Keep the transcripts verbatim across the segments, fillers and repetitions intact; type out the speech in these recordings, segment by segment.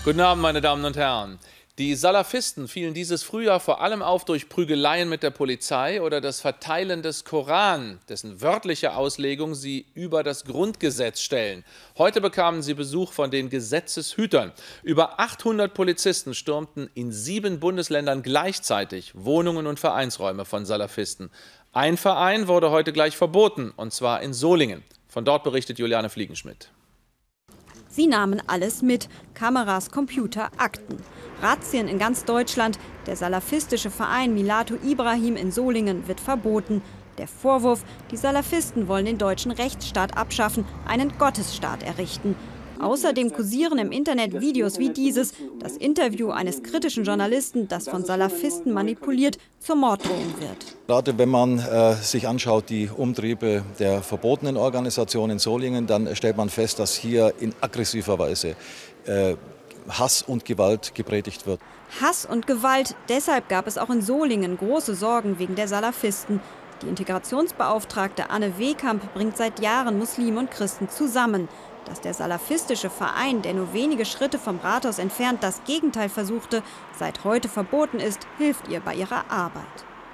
Guten Abend, meine Damen und Herren. Die Salafisten fielen dieses Frühjahr vor allem auf durch Prügeleien mit der Polizei oder das Verteilen des Koran, dessen wörtliche Auslegung sie über das Grundgesetz stellen. Heute bekamen sie Besuch von den Gesetzeshütern. Über achthundert Polizisten stürmten in sieben Bundesländern gleichzeitig Wohnungen und Vereinsräume von Salafisten. Ein Verein wurde heute gleich verboten, und zwar in Solingen. Von dort berichtet Juliane Fliegenschmidt. Sie nahmen alles mit: Kameras, Computer, Akten. Razzien in ganz Deutschland. Der salafistische Verein Milatu Ibrahim in Solingen wird verboten. Der Vorwurf: die Salafisten wollen den deutschen Rechtsstaat abschaffen, einen Gottesstaat errichten. Außerdem kursieren im Internet Videos wie dieses, das Interview eines kritischen Journalisten, das von Salafisten manipuliert zur Morddrohung wird. Gerade wenn man äh, sich anschaut, die Umtriebe der verbotenen Organisation in Solingen, dann stellt man fest, dass hier in aggressiver Weise äh, Hass und Gewalt gepredigt wird. Hass und Gewalt, deshalb gab es auch in Solingen große Sorgen wegen der Salafisten. Die Integrationsbeauftragte Anne Wehkamp bringt seit Jahren Muslime und Christen zusammen. Dass der salafistische Verein, der nur wenige Schritte vom Rathaus entfernt das Gegenteil versuchte, seit heute verboten ist, hilft ihr bei ihrer Arbeit.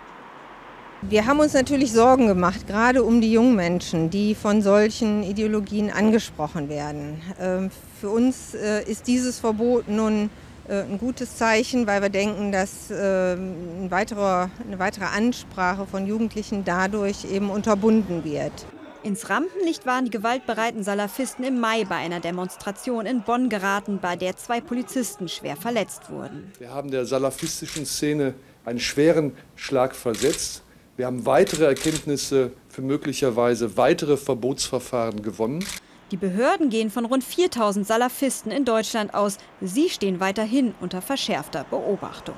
Wir haben uns natürlich Sorgen gemacht, gerade um die jungen Menschen, die von solchen Ideologien angesprochen werden. Für uns ist dieses Verbot nun ein gutes Zeichen, weil wir denken, dass ein weiterer, eine weitere Ansprache von Jugendlichen dadurch eben unterbunden wird. Ins Rampenlicht waren die gewaltbereiten Salafisten im Mai bei einer Demonstration in Bonn geraten, bei der zwei Polizisten schwer verletzt wurden. Wir haben der salafistischen Szene einen schweren Schlag versetzt. Wir haben weitere Erkenntnisse für möglicherweise weitere Verbotsverfahren gewonnen. Die Behörden gehen von rund viertausend Salafisten in Deutschland aus. Sie stehen weiterhin unter verschärfter Beobachtung.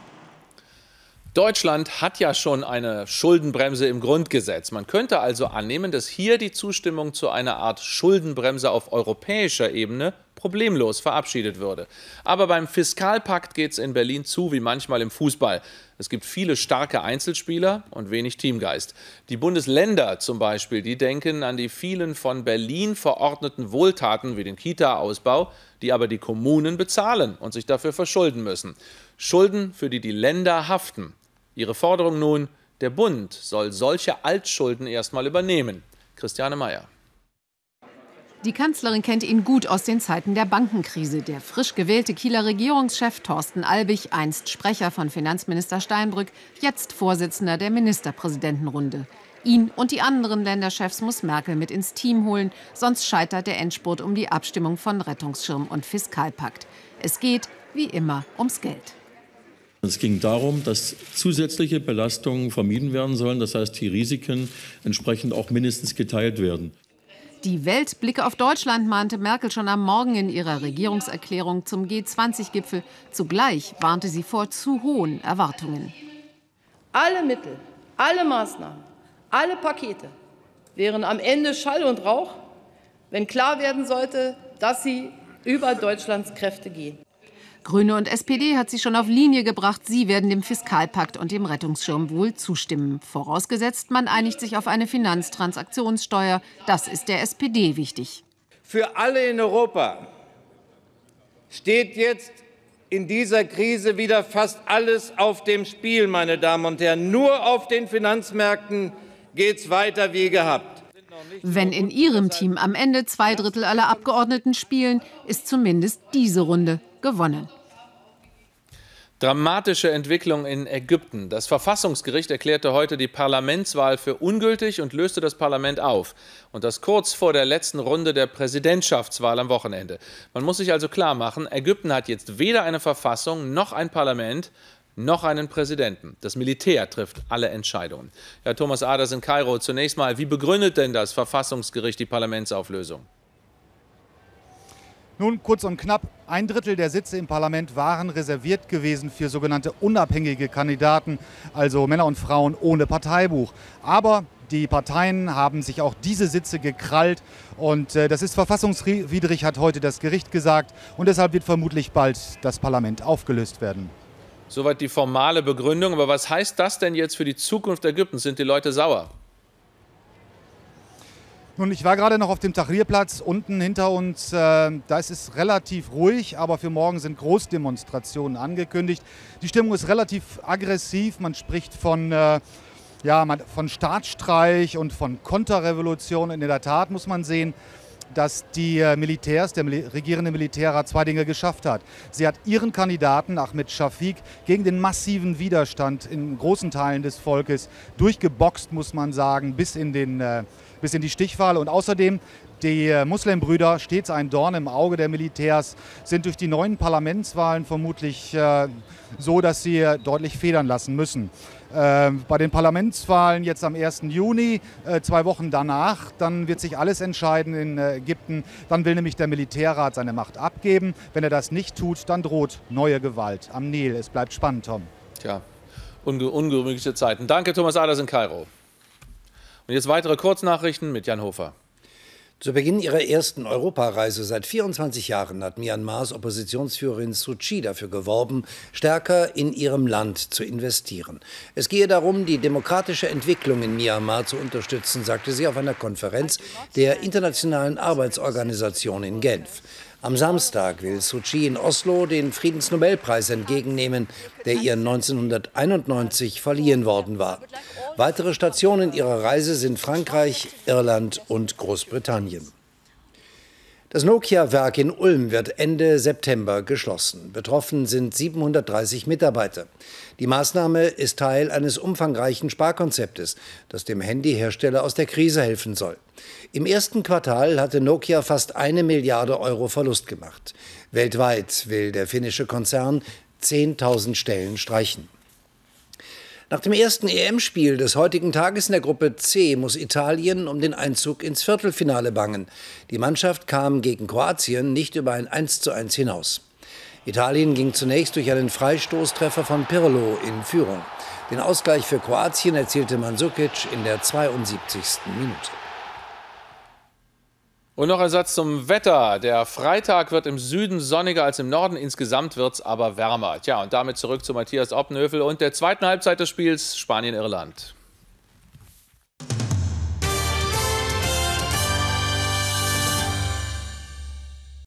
Deutschland hat ja schon eine Schuldenbremse im Grundgesetz. Man könnte also annehmen, dass hier die Zustimmung zu einer Art Schuldenbremse auf europäischer Ebene problemlos verabschiedet würde. Aber beim Fiskalpakt geht es in Berlin zu wie manchmal im Fußball. Es gibt viele starke Einzelspieler und wenig Teamgeist. Die Bundesländer zum Beispiel, die denken an die vielen von Berlin verordneten Wohltaten wie den Kita-Ausbau, die aber die Kommunen bezahlen und sich dafür verschulden müssen. Schulden, für die die Länder haften. Ihre Forderung nun: der Bund soll solche Altschulden erstmal übernehmen. Christiane Mayer. Die Kanzlerin kennt ihn gut aus den Zeiten der Bankenkrise. Der frisch gewählte Kieler Regierungschef Thorsten Albig, einst Sprecher von Finanzminister Steinbrück, jetzt Vorsitzender der Ministerpräsidentenrunde. Ihn und die anderen Länderchefs muss Merkel mit ins Team holen, sonst scheitert der Endspurt um die Abstimmung von Rettungsschirm und Fiskalpakt. Es geht, wie immer, ums Geld. Es ging darum, dass zusätzliche Belastungen vermieden werden sollen, das heißt, die Risiken entsprechend auch mindestens geteilt werden. Die Welt blicke auf Deutschland, mahnte Merkel schon am Morgen in ihrer Regierungserklärung zum G zwanzig Gipfel. Zugleich warnte sie vor zu hohen Erwartungen. Alle Mittel, alle Maßnahmen, alle Pakete wären am Ende Schall und Rauch, wenn klar werden sollte, dass sie über Deutschlands Kräfte gehen. Grüne und S P D hat sie schon auf Linie gebracht. Sie werden dem Fiskalpakt und dem Rettungsschirm wohl zustimmen. Vorausgesetzt, man einigt sich auf eine Finanztransaktionssteuer. Das ist der S P D wichtig. Für alle in Europa steht jetzt in dieser Krise wieder fast alles auf dem Spiel, meine Damen und Herren. Nur auf den Finanzmärkten geht es weiter wie gehabt. Wenn in Ihrem Team am Ende zwei Drittel aller Abgeordneten spielen, ist zumindest diese Runde gewonnen. Dramatische Entwicklung in Ägypten. Das Verfassungsgericht erklärte heute die Parlamentswahl für ungültig und löste das Parlament auf. Und das kurz vor der letzten Runde der Präsidentschaftswahl am Wochenende. Man muss sich also klar machen, Ägypten hat jetzt weder eine Verfassung noch ein Parlament noch einen Präsidenten. Das Militär trifft alle Entscheidungen. Herr Thomas Aders in Kairo, zunächst mal, wie begründet denn das Verfassungsgericht die Parlamentsauflösung? Nun, kurz und knapp, ein Drittel der Sitze im Parlament waren reserviert gewesen für sogenannte unabhängige Kandidaten, also Männer und Frauen ohne Parteibuch. Aber die Parteien haben sich auch diese Sitze gekrallt und äh, das ist verfassungswidrig, hat heute das Gericht gesagt, und deshalb wird vermutlich bald das Parlament aufgelöst werden. Soweit die formale Begründung, aber was heißt das denn jetzt für die Zukunft Ägyptens? Sind die Leute sauer? Nun, ich war gerade noch auf dem Tahrirplatz unten hinter uns. Äh, da ist es relativ ruhig, aber für morgen sind Großdemonstrationen angekündigt. Die Stimmung ist relativ aggressiv. Man spricht von, äh, ja, von Staatsstreich und von Konterrevolution. In der Tat muss man sehen, dass die Militärs, der regierende Militärrat zwei Dinge geschafft hat. Sie hat ihren Kandidaten Ahmed Shafiq gegen den massiven Widerstand in großen Teilen des Volkes durchgeboxt, muss man sagen, bis in, den, äh, bis in die Stichwahl. Und außerdem die Muslimbrüder, stets ein Dorn im Auge der Militärs, sind durch die neuen Parlamentswahlen vermutlich äh, so, dass sie deutlich federn lassen müssen. Äh, bei den Parlamentswahlen jetzt am ersten Juni, äh, zwei Wochen danach, dann wird sich alles entscheiden in äh, Ägypten. Dann will nämlich der Militärrat seine Macht abgeben. Wenn er das nicht tut, dann droht neue Gewalt am Nil. Es bleibt spannend, Tom. Tja, unge ungemütliche Zeiten. Danke, Thomas Aders in Kairo. Und jetzt weitere Kurznachrichten mit Jan Hofer. Zu Beginn ihrer ersten Europareise seit vierundzwanzig Jahren hat Myanmars Oppositionsführerin Suu Kyi dafür geworben, stärker in ihrem Land zu investieren. Es gehe darum, die demokratische Entwicklung in Myanmar zu unterstützen, sagte sie auf einer Konferenz der Internationalen Arbeitsorganisation in Genf. Am Samstag will Suu Kyi in Oslo den Friedensnobelpreis entgegennehmen, der ihr neunzehnhunderteinundneunzig verliehen worden war. Weitere Stationen ihrer Reise sind Frankreich, Irland und Großbritannien. Das Nokia-Werk in Ulm wird Ende September geschlossen. Betroffen sind siebenhundertdreißig Mitarbeiter. Die Maßnahme ist Teil eines umfangreichen Sparkonzeptes, das dem Handyhersteller aus der Krise helfen soll. Im ersten Quartal hatte Nokia fast eine Milliarde Euro Verlust gemacht. Weltweit will der finnische Konzern zehntausend Stellen streichen. Nach dem ersten E M-Spiel des heutigen Tages in der Gruppe C muss Italien um den Einzug ins Viertelfinale bangen. Die Mannschaft kam gegen Kroatien nicht über ein eins zu eins hinaus. Italien ging zunächst durch einen Freistoßtreffer von Pirlo in Führung. Den Ausgleich für Kroatien erzielte Mandzukic in der zweiundsiebzigsten Minute. Und noch ein Satz zum Wetter. Der Freitag wird im Süden sonniger als im Norden. Insgesamt wird es aber wärmer. Tja, und damit zurück zu Matthias Oppenhövel und der zweiten Halbzeit des Spiels Spanien-Irland.